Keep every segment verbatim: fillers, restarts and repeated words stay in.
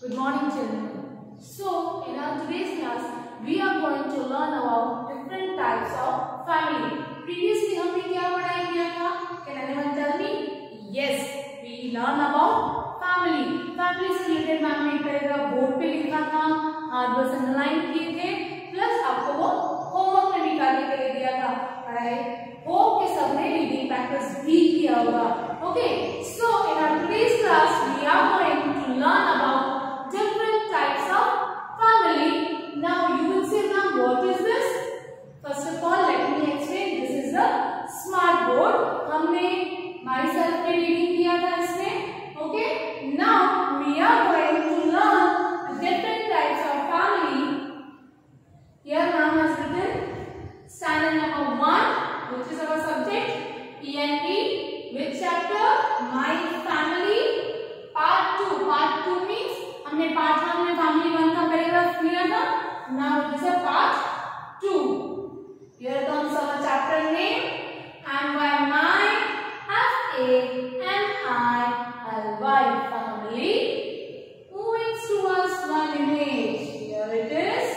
Good morning, children. So, in our today's class, we are going to learn about different types of family. Previously, हमने क्या पढ़ाई किया था? Can anyone tell me? Yes, we learn about family. Family से related ma'am ने paragraph board पे लिखा था, हाथ बस अंडरलाइन किए थे, प्लस आपको वो होमवर्क में भी करने के लिए दिया था. पढ़ाई होप के सबने रीडिंग प्रैक्टिस भी किया होगा. Okay, so in our today's class, we are going to learn about different types of family. Now you will say, ma'am, what is this? First of all, let me explain. This is the smart board. हमने myself पे reading किया था इसमें. Okay. Now we are going to learn the different types of family. Here ma'am has written standard number one, which is our subject E N P. Which chapter? My family. Part two. Part two means हमने part one में family one का paragraph लिया था. Now it is a part two. Here comes our chapter name and why my F A M I L Y family moving towards one image. Here it is.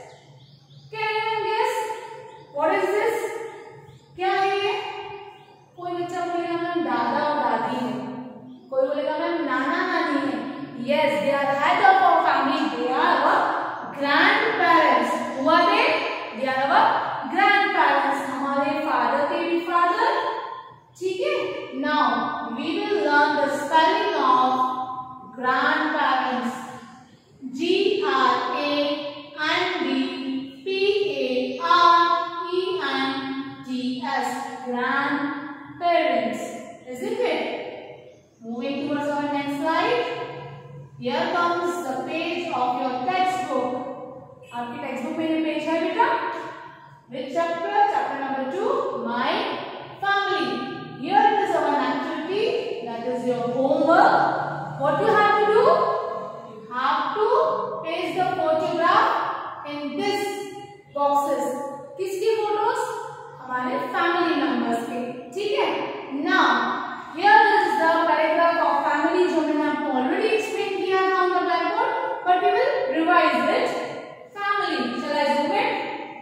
Can you guess what is this? क्या है ये? कोई बच्चा बोलेगा ma'am दादा और दादी है, कोई बोलेगा मैम नाना नानी है. Yes, they are the head of our family. They are our grandparents. Who are they? They are our grandparents. हमारे father के भी father. ठीक है? Now we will learn the spelling of grandparents. G R A N D P A R E N T S. Grandparents. Isn't it? Moving towards our next slide. Here comes the page of your textbook. आपकी textbook में ये page है बेटा. Which chapter? Chapter number two. My family. Here it is our activity. That is your homework. What you have to do? You have to paste the photograph in this boxes. किसकी photos? हमारे family members के. ठीक है? Now here is the paragraph of family जो मैंने आपको already explained किया था on the blackboard, but we will revise it. Family. Shall I zoom it?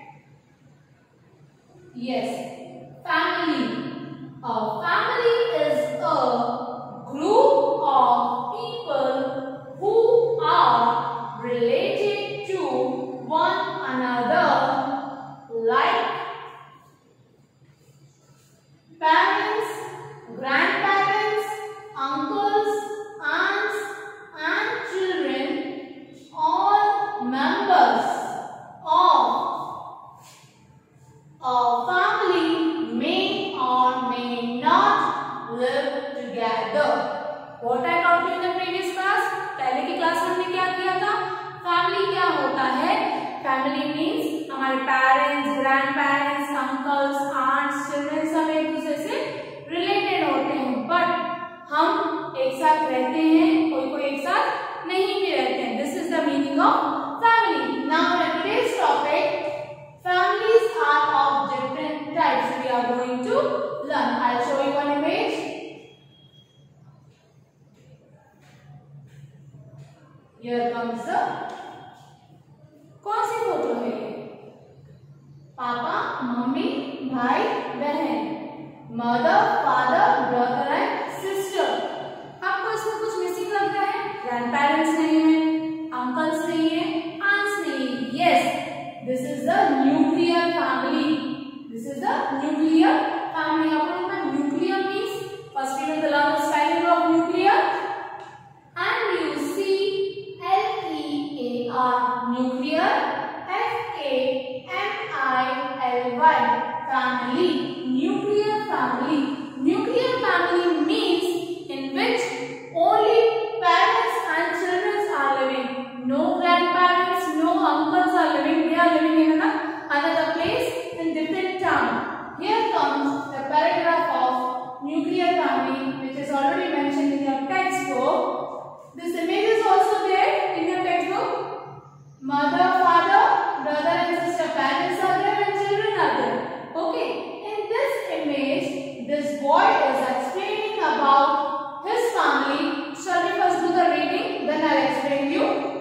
Yes. Family. A family is a group of people who are related to one another, like parents, grandparents, uncles, aunts, and children, all members of a family may or may not live together. What I taught you in the previous class? पहले की class में हमने क्या किया था? Family क्या होता है? फैमिली मीन्स हमारे parents, grandparents, uncles, aunts, children सब एक दूसरे से रिलेटेड होते हैं, बट हम एक साथ रहते हैं, कोई कोई एक साथ नहीं भी रहते हैं. This is the meaning of family. Now in today's topic, families are of different types. We are going to learn. I'll show you one image. Here comes the, कौन सी फोटो है ये? पापा, मम्मी, भाई, बहन. Mother, father, brother and sister. आपको इसमें कुछ मिसिंग लग रहा है? ग्रैंड पेरेंट्स नहीं है, अंकल्स नहीं है, आंट्स नहीं है. Yes, this is the nuclear family. This is the nuclear family. आपको पता है nuclear means? First we will learn the spelling of nuclear and you see L E A R nuclear, F A M I L Y family. Nuclear family. Nuclear family means in which only parents and children are living. No grandparents, no uncles are living. They are living in another place in different town. Here comes the paragraph of nuclear family, which is already mentioned in your textbook. This image is also there in your textbook. Mother, father, brother and sister. Parents are there and children are there. Okay. In this image, this boy is explaining about his family. Shall we first do the reading? Then I'll explain to you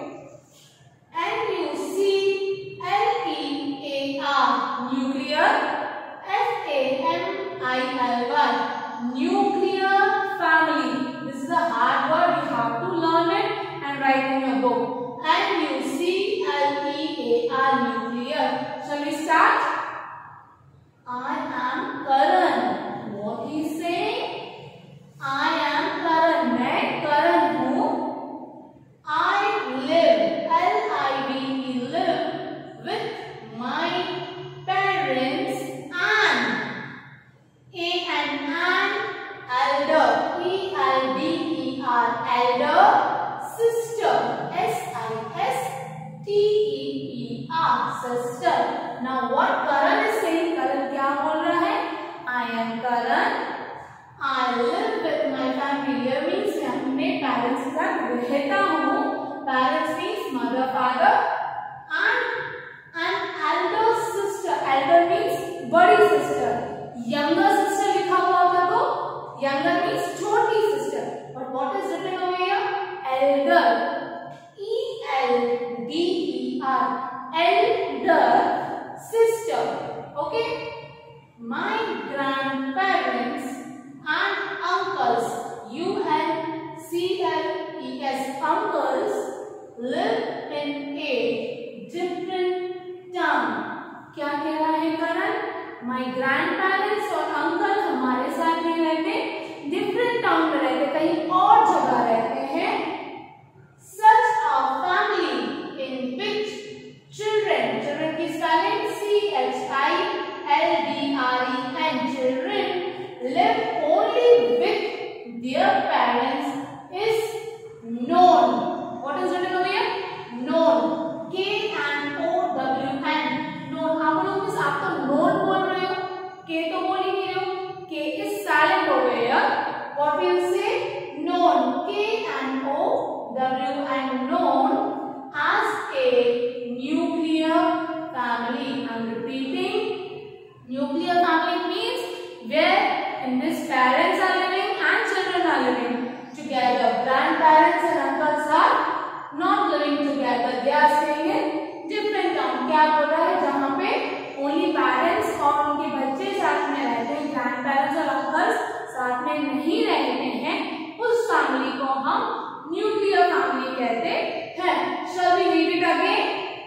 रहता हूँ, parents means mother father, and an elder sister, elder means बड़ी sister, younger sister लिखा हुआ होगा तो younger means छोटी sister, but what is written over here, elder, E L D E R, elder sister. Okay, my grandparents and uncles, U N C L E S, uncles live in a different town. क्या कह रहा है करण? My grandparents और uncle हमारे साथ नहीं रहते, different town में रहते, कहीं और जगह रहते हैं. Such a family in which children, children की spelling C H I L D R E N, children live only with their parents is known. What is written over here? Known. K N O W N. Known. आप लोग miss आप तो known बोल रहे हो, K तो बोल ही नहीं रहे हो. K is silent over here. What will say? Known. K N O W and known as a nuclear family. I'm repeating. Nuclear family means where in this parents are living and children are living together. Grandparents and uncles are not living together. They are staying in different town. क्या बोल रहा है? जहाँ पे only parents और उनके बच्चे साथ में रहते हैं, grandparents और uncles साथ में नहीं रहते हैं, उस family को हम न्यूक्लियर फैमिली कहते हैं. Shall we read it again?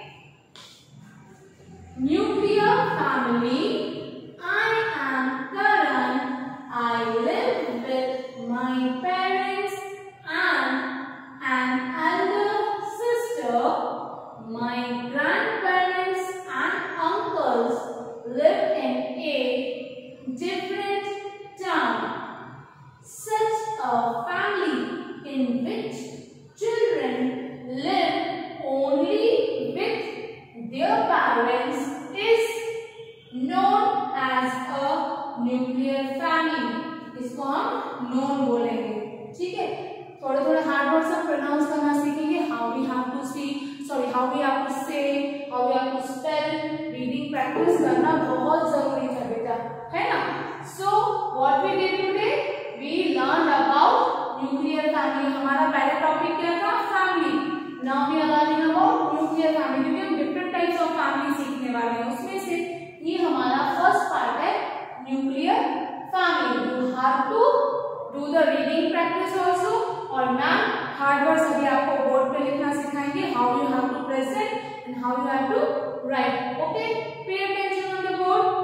Nuclear family. I am Karan. I live with my parents and an elder sister. My grandparents and uncles live in a different town. Such a family in which children live only with their parents is known as a nuclear family. इसको हम known बोलेंगे. ठीक है, थोड़े थोड़े hard words हम pronounce करना सीखेंगे. How we have to see sorry how we have to say, how we have to spell. Reading practice करना बहुत जरूरी है बेटा, है ना. So what we did today, we learn about nuclear family. हमारा पहला टॉपिक क्या था? Family. Now we are learning about nuclear family, क्योंकि हम डिफरेंट टाइप्स ऑफ फैमिली सीखने वाले हैं. उसमें से ये हमारा फर्स्ट पार्ट है nuclear family. You have to do the reading practice also. और मैम हार्ड वर्ड्स अभी आपको बोर्ड पे लिखना सिखाएंगे. How you have to present and how you have to write. Okay, pay attention on the board.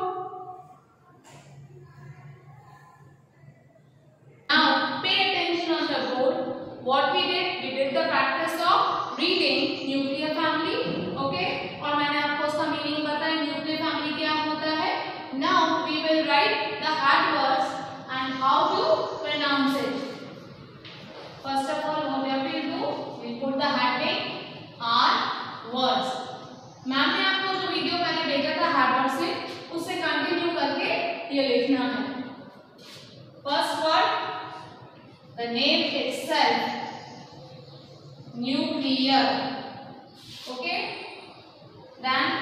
What we did, we did the practice of reading nuclear family, okay? और मैंने आपको उसका meaning बताया, nuclear family क्या होता है. Now we will write the hard words and how to pronounce it. First of all, what we have to do, we put the heading hard words. Ma'am ने आपको जो वीडियो पहले भेजा था hard words से, उससे कंटिन्यू करके ये लिखना है. First word, the name itself, nuclear, okay. Then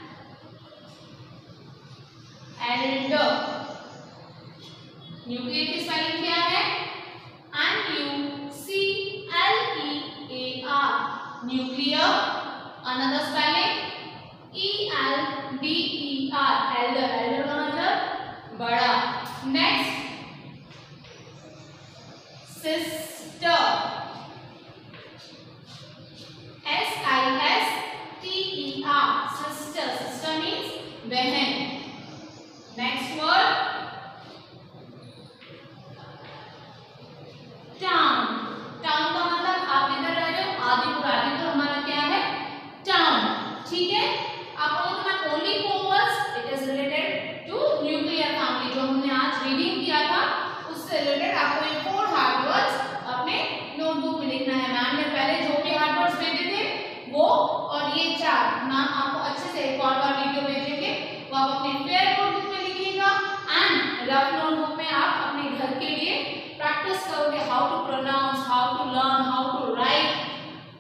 elder, nuclear की स्पेलिंग क्या है? N U C L E A R, nuclear. Another spelling E L D E R, elder. elder का मतलब बड़ा. Next, sister, S I S T E R, sister. sister means बहन. Next word, town. town का मतलब आप इधर रह रहे हो आदिपुर. आदिपुर हमारा क्या है? town. ठीक है, आप लोगों को मैं only four words, it is related to nuclear family. जो हमने आज रीडिंग किया था उससे रिलेटेड आपको ये फोर हार्ड वर्ड्स अपने note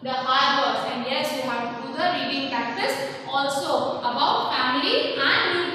the hard words, and yes, you have to do the reading practice also about family and